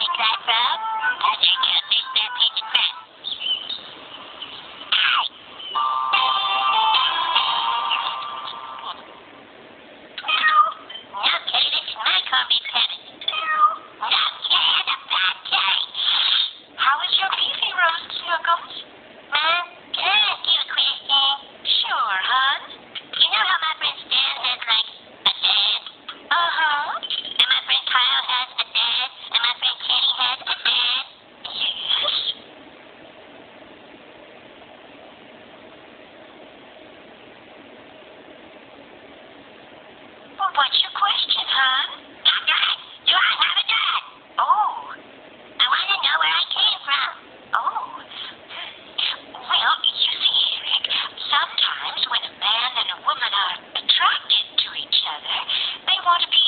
cry frog? How's your tail fish that pitch crap? Ow! Okay, this is my corned beef sandwich. Okay, the bad day. How is your beefy roast, Snuggles? Can I ask you a question? Sure, hon. You know how my friend Stan has, like, a dad? Uh-huh. And my friend Kyle has a dad? And my friend Kenny has a dad? Yes. Well, what's your question, hon? Dad, do I have a dad? Oh. I want to know where I came from. Oh. Well, you see, Eric, sometimes when a man and a woman are attracted to each other, they want to be